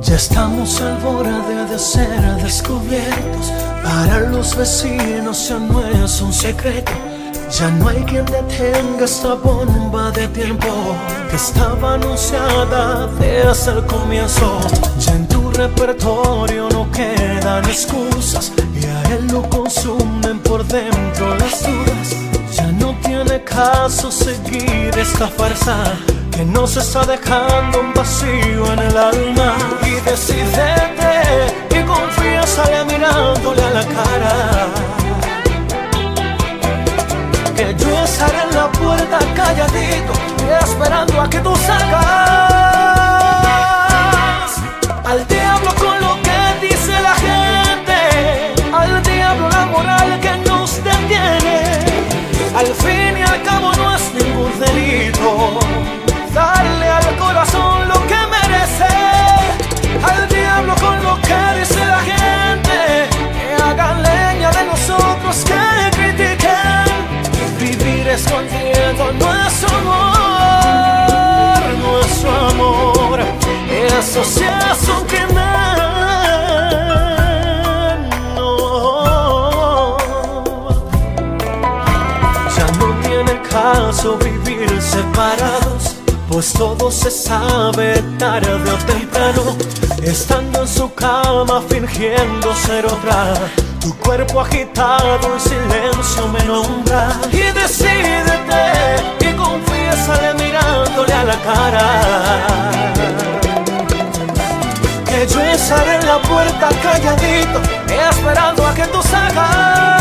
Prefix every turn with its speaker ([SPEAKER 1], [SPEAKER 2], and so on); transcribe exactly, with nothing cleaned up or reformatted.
[SPEAKER 1] Ya estamos al borde de ser descubiertos. Para los vecinos ya no es un secreto. Ya no hay quien detenga esta bomba de tiempo que estaba anunciada desde el comienzo. Ya en tu repertorio no quedan excusas y a él lo consumen por dentro las dudas. Ya no tiene caso seguir esta farsa que nos está dejando un vacío en el alma. Y decídete y confiésale mirándole a la cara que yo estaré en la puerta calladito, esperando a que tú salgas. Al diablo con lo que dice la gente, al diablo la moral que nos detiene. Al fin y al cabo no es ningún delito darle al corazón lo que merece. Al diablo con lo que dice la gente, que hagan leña de nosotros, que critiquen. Vivir escondiendo nuestro amor, nuestro amor, eso sí es un crimen. No. Ya no tiene caso vivir separados, pues todo se sabe tarde o temprano. Estando en su cama fingiendo ser otra, tu cuerpo agitado, el silencio me nombra. Y decídete y confiésale mirándole a la cara que yo estaré en la puerta calladito, esperando a que tú salgas.